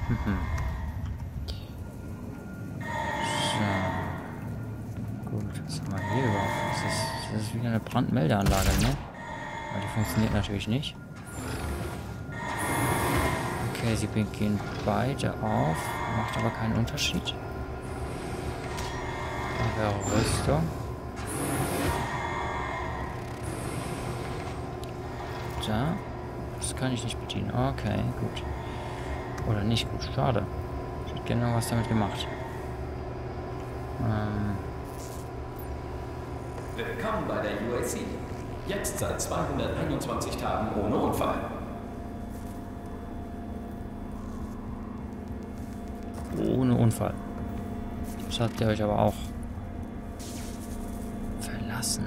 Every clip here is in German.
Mhm. So. Gut, was haben wir hier überhaupt? Das ist wieder eine Brandmeldeanlage, ne? Aber die funktioniert natürlich nicht. Okay, sie gehen beide auf. Macht aber keinen Unterschied. Da wäre Rüstung. Da. Das kann ich nicht bedienen. Okay, gut. Oder nicht gut. Schade. Ich hätte gerne noch was damit gemacht. Willkommen bei der UAC. Jetzt seit 221 Tagen ohne Unfall. Ohne Unfall. Das habt ihr euch aber auch verlassen.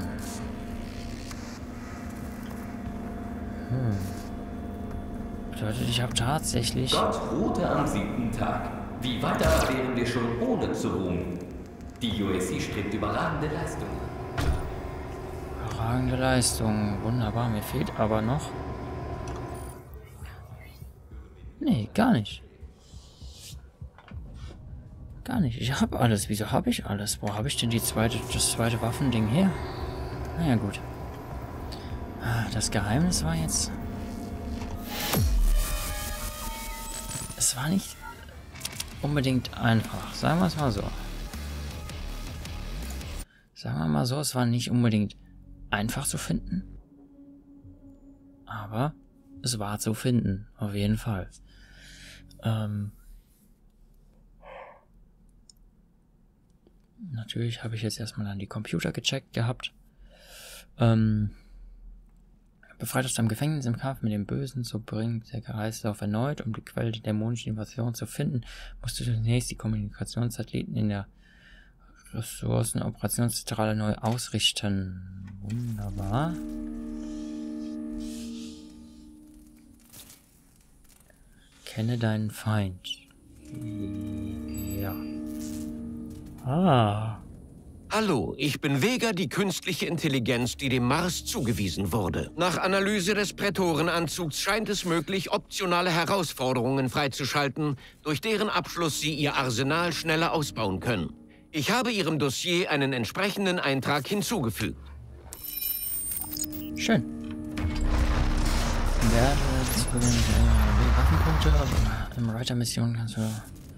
Bedeutet, ich habe tatsächlich... Gott ruhte am 7. Tag. Wie weiter wären wir schon ohne zu ruhen? Die UAC strebt überragende Leistungen. Überragende Leistung. Wunderbar. Mir fehlt aber noch... Nee, gar nicht. Gar nicht. Ich habe alles. Wieso habe ich alles? Wo habe ich denn das zweite Waffending her? Naja, gut. Das Geheimnis war jetzt... Es war nicht unbedingt einfach. Sagen wir es mal so. Sagen wir mal so, es war nicht unbedingt einfach zu finden. Aber es war zu finden. Auf jeden Fall. Natürlich habe ich jetzt erstmal dann die Computer gecheckt gehabt. Befreit aus deinem Gefängnis im Kampf mit dem Bösen, so bringt der Kreislauf erneut. Um die Quelle der dämonischen Invasion zu finden, musst du zunächst die Kommunikationssatelliten in der Ressourcen-Operationszentrale neu ausrichten. Wunderbar. Kenne deinen Feind. Ja. Ah. Hallo, ich bin Vega, die künstliche Intelligenz, die dem Mars zugewiesen wurde. Nach Analyse des Prätorenanzugs scheint es möglich, optionale Herausforderungen freizuschalten, durch deren Abschluss Sie Ihr Arsenal schneller ausbauen können. Ich habe Ihrem Dossier einen entsprechenden Eintrag hinzugefügt. Schön. Werde Waffenpunkte im Writer-Mission kannst du...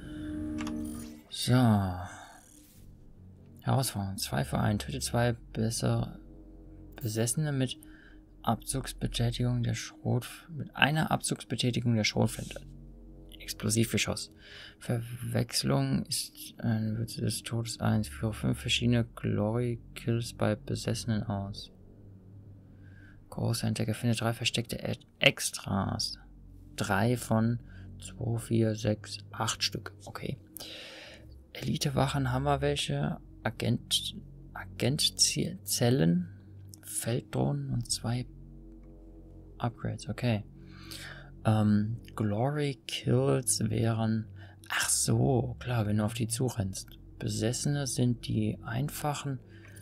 So... Herausforderung. 2 für 1. Töte 2 Besessene mit Abzugsbetätigung der mit einer Abzugsbetätigung der Schrotflinte. Explosivgeschoss. Verwechslung ist ein Würze des Todes 1. Führe 5 verschiedene Glory Kills bei Besessenen aus. Großer Entdecker findet 3 versteckte Extras. 3 von 2, 4, 6, 8 Stück. Okay. Elitewachen haben wir welche. Agentzellen, Felddrohnen und 2 Upgrades, okay. Glory Kills wären... Ach so, klar, wenn du auf die zurennst. Besessene sind die einfachen...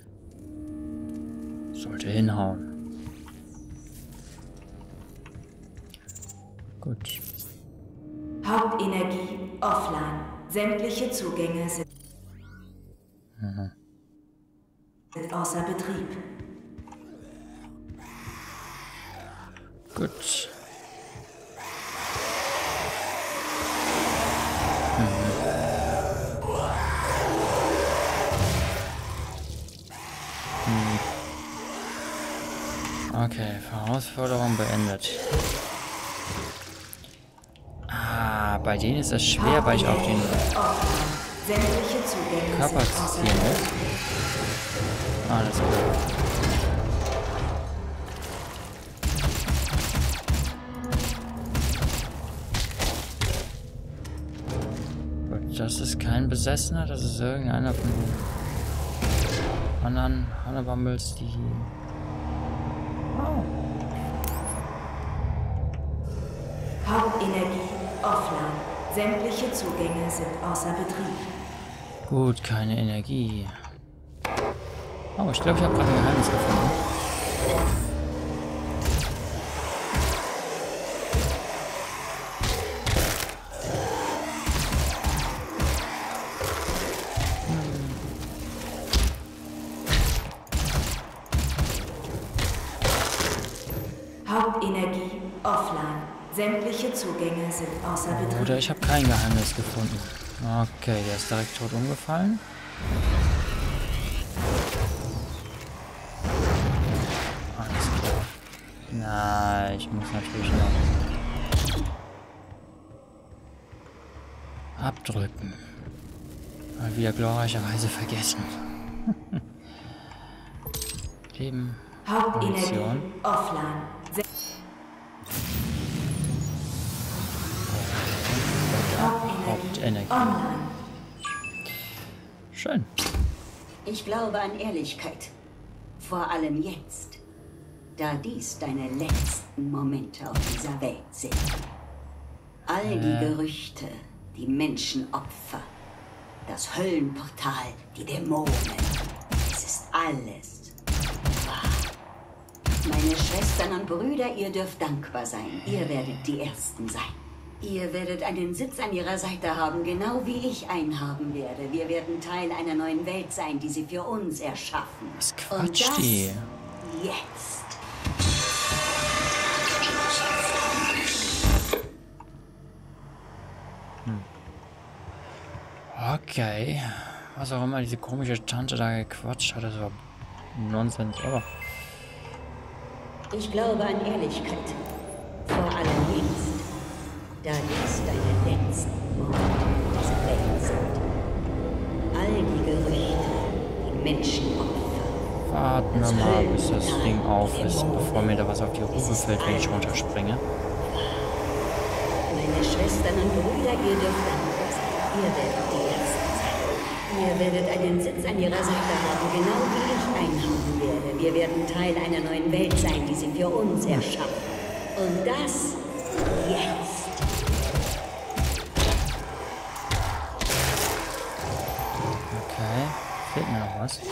Sollte hinhauen. Gut. Hauptenergie offline. Sämtliche Zugänge sind außer Betrieb. Gut. Okay, Herausforderung beendet. Bei denen ist das schwer, weil ich auf den Körper ziehen muss. Alles klar. Gut, das ist kein Besessener, das ist irgendeiner von den anderen Hannebumbles, die... Oh. Hauptenergie offline. Sämtliche Zugänge sind außer Betrieb. Gut, keine Energie. Oh, ich glaube, ich habe gerade ein Geheimnis gefunden. offline. Sämtliche Zugänge sind außer Betrieb. Oder ich habe kein Geheimnis gefunden. Okay, der ist direkt tot umgefallen. Alles klar. Na, ich muss natürlich noch abdrücken. Mal wieder glorreicherweise vergessen. Leben. Hauptenergie Munition. offline. Hauptenergie. Online. Schön. Ich glaube an Ehrlichkeit. Vor allem jetzt, da dies deine letzten Momente auf dieser Welt sind. All die Gerüchte, die Menschenopfer, das Höllenportal, die Dämonen. Es ist alles wahr. Meine Schwestern und Brüder, ihr dürft dankbar sein. Ihr werdet die Ersten sein. Ihr werdet einen Sitz an ihrer Seite haben, genau wie ich einen haben werde. Wir werden Teil einer neuen Welt sein, die sie für uns erschaffen. Was Und quatscht das die? jetzt. Okay. Was auch immer diese komische Tante da gequatscht hat, das war Nonsens, aber. Ich glaube an Ehrlichkeit. Vor allem jetzt. Da dies deine letzten Momente dieser Welt sind. All die Gerüchte, die Menschenopfer. Warten wir mal, bis das Ding auf ist, bevor mir da was auf die Rufe fällt, wenn ich runterspringe. Meine Schwestern und Brüder, ihr dürft dankbar sein. Ihr werdet die Ersten sein. Ihr werdet einen Sitz an ihrer Seite haben, genau wie ich einen haben werde. Wir werden Teil einer neuen Welt sein, die sie für uns erschaffen. Und das jetzt. Okay, fehlt mir noch was.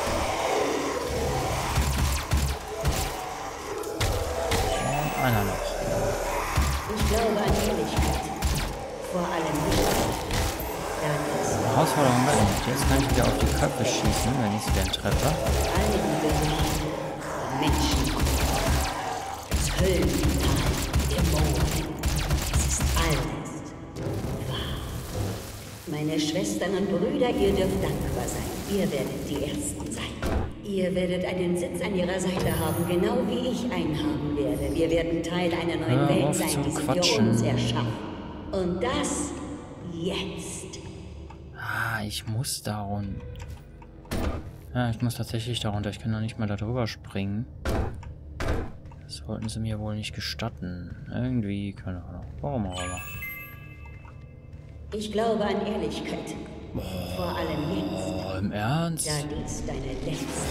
Und einer noch. Ich glaube an Ehrlichkeit. Vor allem nicht. Herausforderung beendet. Jetzt kann ich wieder auf die Köpfe schießen, wenn ich sie dann treffe. Alle die Gerüchte, Menschenopfer, das Höllenportal, Dämonen. Es ist alles wahr. Meine Schwestern und Brüder, ihr dürft dankbar sein. Ihr werdet die Ersten sein. Ihr werdet einen Sitz an ihrer Seite haben, genau wie ich einen haben werde. Wir werden Teil einer neuen Welt sein, die sie für uns erschaffen. Und das jetzt. Ah, ich muss da runter. Ja, ich muss tatsächlich da runter. Ich kann noch nicht mal da drüber springen. Das wollten sie mir wohl nicht gestatten. Irgendwie, keine Ahnung. Warum auch immer. Ich glaube an Ehrlichkeit. Vor allem jetzt. Oh, im Ernst? Da dies deine letzten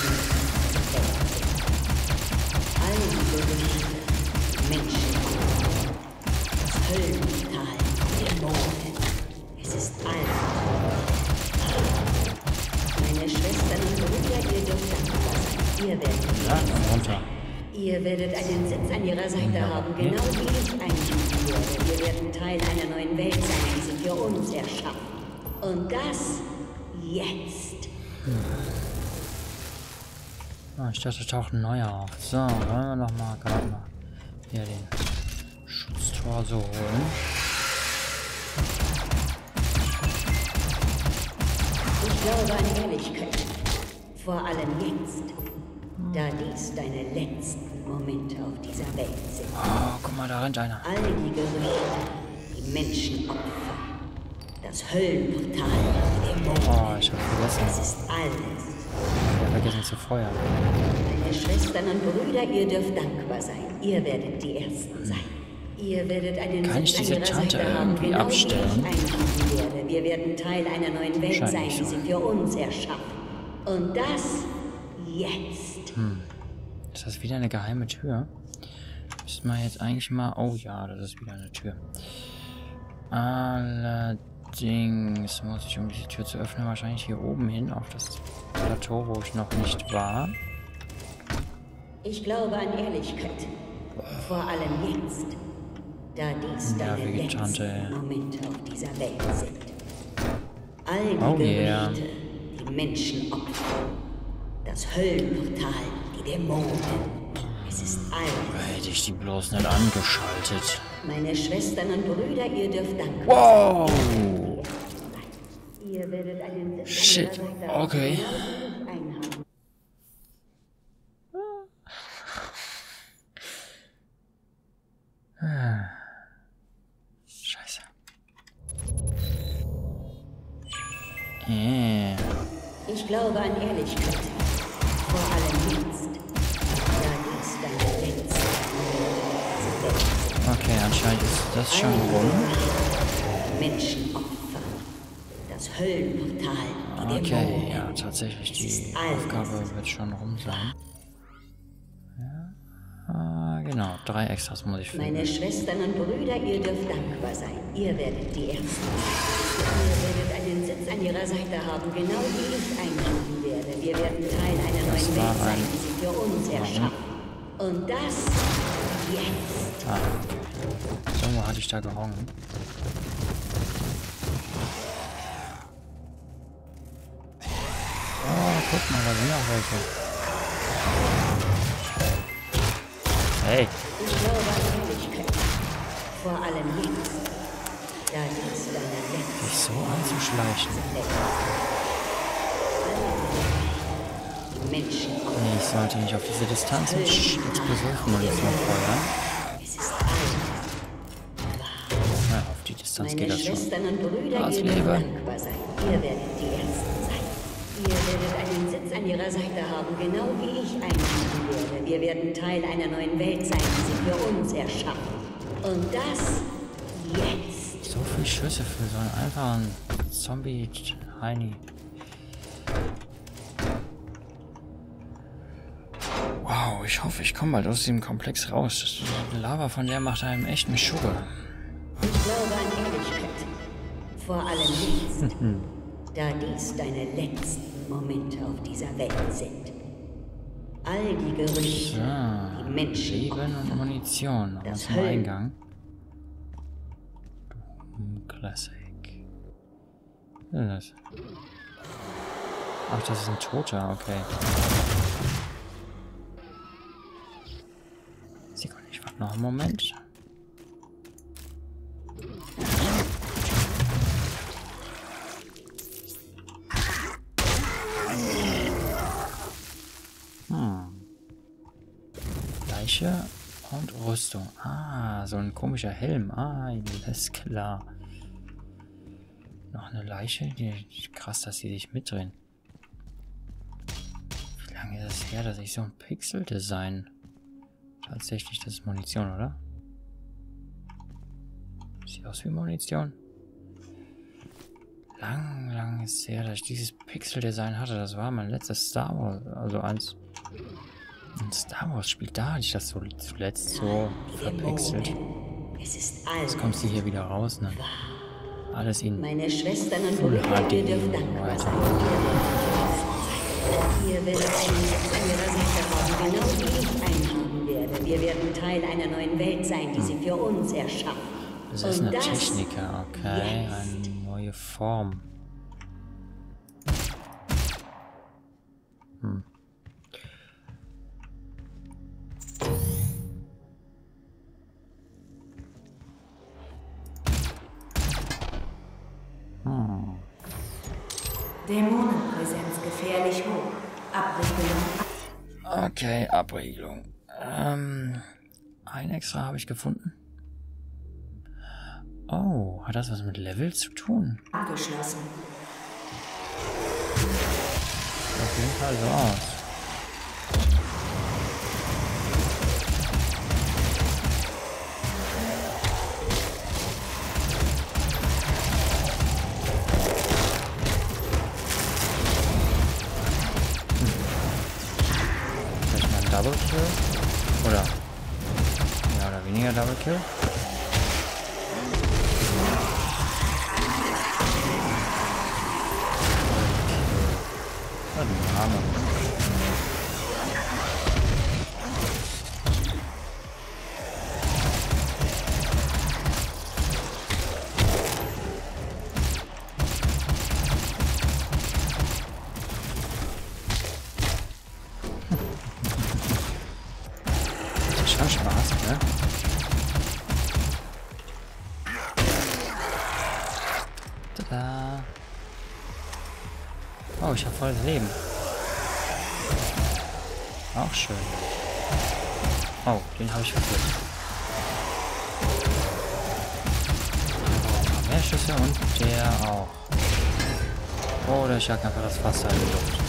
all die Gerüchte, Menschen, das Höllenportal, Dämonen. Es ist alles. Meine Schwestern und Brüder, ihr dürft dankbar sein. Ihr werdet runter. Ihr werdet einen Sitz an ihrer Seite haben, genau wie ich einen werde. Wir werden Teil einer neuen Welt sein, die sie für uns erschaffen. Und das jetzt. Ah, ich dachte, da taucht ein neuer auf. So, wollen wir noch mal gerade mal hier den Schutztor so holen. Ich glaube an Ehrlichkeit. Vor allem jetzt. Da dies deine letzten Momente auf dieser Welt sind. Oh, guck mal, da rennt einer. All die Gerüchte, die Menschenopfer, das Höllenportal, die Dämonen. Oh, ich hab Es vergessen. ist alles. Ich hab vergessen zu feuern. Meine Schwestern und Brüder, ihr dürft dankbar sein. Ihr werdet die Ersten sein. Ihr werdet einen Kann ich Sitz diese an ihrer Tante Seite haben, irgendwie genau abstellen? wie ich einen haben werde. Wir werden Teil einer neuen Welt Scheint sein, nicht die so. sie für uns erschaffen. Und das jetzt. Ist das wieder eine geheime Tür? Müsste man jetzt eigentlich mal... Oh ja, das ist wieder eine Tür. Allerdings muss ich, um diese Tür zu öffnen, wahrscheinlich hier oben hin auf das Plateau, wo ich noch nicht war. Ich glaube an Ehrlichkeit. Vor allem jetzt. Da dies deine Nervige Tante, letzten ey. Momente auf dieser Welt sind. All die Oh yeah. Gerüchte, die Menschenopfer, das Höllenportal, die Dämonen. Es ist alt. Hätte ich die bloß nicht angeschaltet. Meine Schwestern und Brüder, ihr dürft dankbar Wow! sein. Ihr werdet einen Sitz Shit, an ihrer Seite okay. einhaben. Scheiße. Ich glaube an Ehrlichkeit. Vor allem jetzt. Da dies deine letzte. Okay, anscheinend ist das schon rum. Menschenopfer. Das Höllenportal. Die Okay, Dämonen. ja, tatsächlich, die ist alles. Aufgabe wird schon rum sein. Ja, genau, 3 Extras muss ich finden. Meine Schwestern und Brüder, ihr dürft dankbar sein. Ihr werdet die Ersten. Ihr werdet einen Sitz an ihrer Seite haben, genau wie ich einhaben werde. Wir werden Teil einer neuen Welt sein, die sie für uns erschaffen. Und das jetzt. Ah, so, wo hatte ich da gehangen? Oh, guck mal, da sind auch welche. Hey, Ich glaube an Ehrlichkeit. Vor allem jetzt. Da dies deine letzte. dich so anzuschleichen. Die Menschen. Nee, ich sollte nicht auf diese Distanz mit Explosivmunition feuern. Es ist alt. Na, auf die Distanz geht Meine das schon. Schwestern und Brüder, Was, ihr dürft Liebe? dankbar sein. Ihr werdet die Ersten sein. Ihr werdet einen Sitz an ihrer Seite haben, genau wie ich einhaben werde. Wir werden Teil einer neuen Welt sein, die sie für uns erschaffen. Und das jetzt. So viel Schüsse für so einen einfachen Zombie-Heini. Wow, ich hoffe, ich komme bald aus diesem Komplex raus. Die Lava von der macht einem echt eine Schugge. Ich glaube an Ehrlichkeit. Vor allem jetzt. Da dies deine letzten Momente auf dieser Welt sind. All die Gerüchte, So, die Menschen. Leben und Munition Das aus dem Höllen- Eingang. Classic. Was ist das? Ach, das ist ein Toter, okay. Sekunde, ich warte noch einen Moment. Leiche und Rüstung. Ah, so ein komischer Helm. Ah, alles klar. Noch eine Leiche? Krass, dass sie sich mitdrehen. Wie lange ist es her, dass ich so ein Pixel-Design... Tatsächlich, das ist Munition, oder? Sieht aus wie Munition. Lang ist es her, dass ich dieses Pixel-Design hatte. Das war mein letztes Star Wars. Also ein Star Wars Spiel. Da hatte ich das so zuletzt so verpixelt. Es ist alt. Jetzt kommt sie hier wieder raus, ne? Alles in Meine Schwestern und Full Brüder, HD ihr dürft dankbar weiter. sein. Ihr werdet einen Sitz an ihrer Seite haben, genau wie ich einhaben werde. Wir werden Teil einer neuen Welt sein, die sie für uns erschaffen. Das ist Und eine das Techniker, okay. jetzt. Eine neue Form. Dämonenpräsenz gefährlich hoch. Abriegelung. Okay, Abriegelung. Ein extra habe ich gefunden. Oh, hat das was mit Level zu tun? Abgeschlossen. Sieht auf jeden Fall so aus. Vielleicht mal ein Double Kill? Oder? Ja, oder weniger Double Kill? Name. Da. Oh, ich habe volles Leben. Auch schön. Oh, den habe ich verführt. Mehr Schüsse und der auch. Oder ich jag einfach das Fass in die Luft.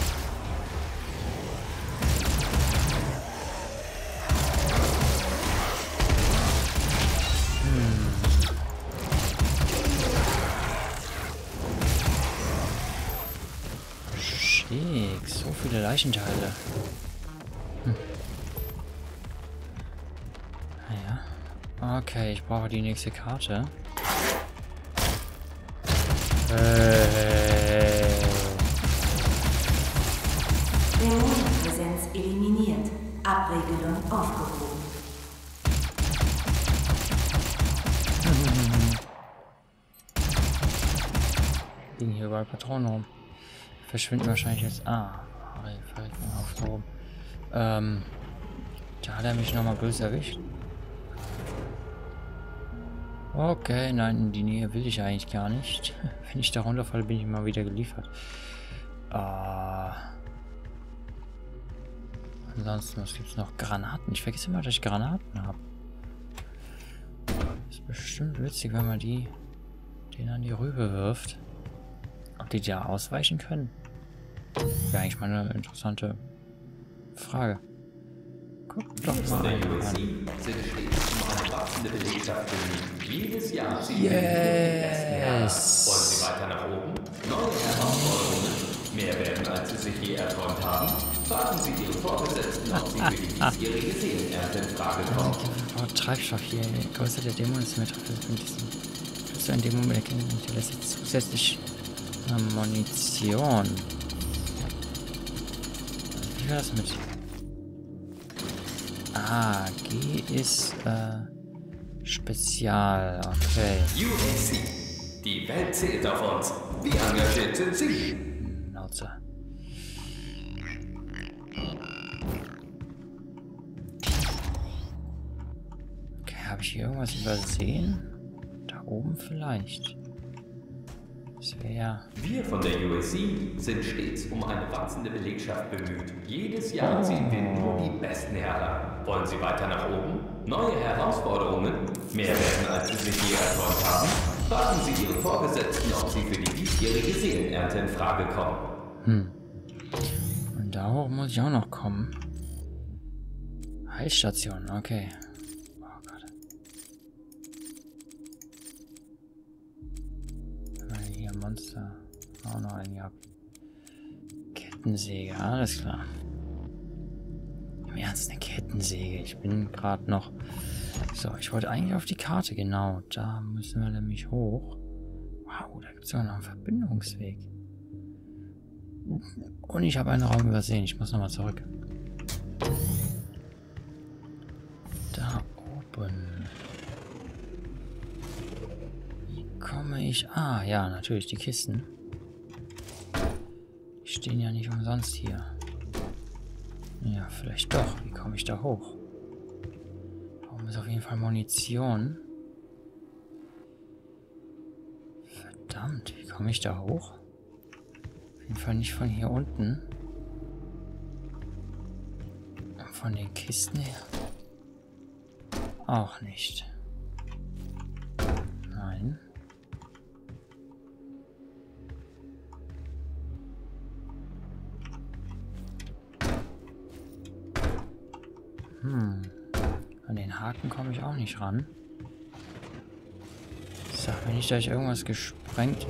Schick, so viele Leichenteile. Naja. Okay, ich brauche die nächste Karte. Dämonenpräsenz eliminiert. Abregelung aufgehoben. Liegen hier überall Patronen rum. Verschwinden wahrscheinlich jetzt. Ah, Verregnung aufgehoben. Da hat er mich nochmal böse erwischt. Okay, nein, in die Nähe will ich eigentlich gar nicht. Wenn ich da runterfalle, bin ich mal wieder geliefert. Ansonsten, was gibt's noch? Granaten. Ich vergesse immer, dass ich Granaten habe. Ist bestimmt witzig, wenn man den an die Rübe wirft. Ob die da ausweichen können? Wäre eigentlich mal eine interessante Frage. Guck doch mal an. Jedes Jahr ziehen wir die besten Herren. Wollen Sie weiter nach oben? Neue Herausforderungen. Mehr werden, als Sie sich je erträumt haben. Fragen Sie Ihre Vorgesetzten, ob Sie für die diesjährige Seelenernte in Frage kommen. Treibstoff hier. Die Größe der Dämon ist mit so ein Dämon erkennen hinterlässt jetzt zusätzlich Munition. Wie war das mit? Ah, G ist Spezial, okay. UAC. Die Welt zählt auf uns. Wie engagiert sind Sie? Nauze. Okay, habe ich hier irgendwas übersehen? Da oben vielleicht. Das wäre ja... Wir von der UAC sind stets um eine wachsende Belegschaft bemüht. Jedes Jahr ziehen wir nur die besten heran. Wollen Sie weiter nach oben? Neue Herausforderungen? Mehr werden, als Sie sich je erträumt haben? Fragen Sie Ihre Vorgesetzten, ob Sie für die diesjährige Seelenernte in Frage kommen. Und da hoch muss ich auch noch kommen. Heilstation, okay. Oh Gott. Hier Monster. Auch noch einen gehabt. Kettensäge, alles klar. Im Ernst, eine Kettensäge. Ich bin gerade noch... So, ich wollte eigentlich auf die Karte, genau. Da müssen wir nämlich hoch. Wow, da gibt es sogar noch einen Verbindungsweg. Und ich habe einen Raum übersehen. Ich muss nochmal zurück. Da oben. Wie komme ich... Ah, ja, natürlich, die Kisten. Die stehen ja nicht umsonst hier. Ja, vielleicht doch. Wie komme ich da hoch? Da oben ist auf jeden Fall Munition. Verdammt, wie komme ich da hoch? Auf jeden Fall nicht von hier unten. Und von den Kisten her? Auch nicht. Nein. An den Haken komme ich auch nicht ran. Sag mir nicht, dass ich irgendwas gesprengt.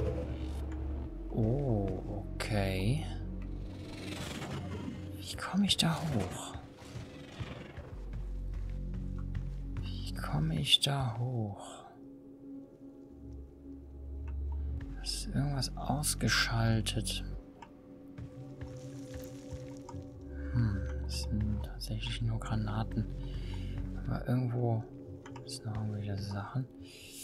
Oh, okay. Wie komme ich da hoch? Wie komme ich da hoch? Ist irgendwas ausgeschaltet? Das sind tatsächlich nur Granaten. Aber irgendwo sind noch irgendwelche Sachen.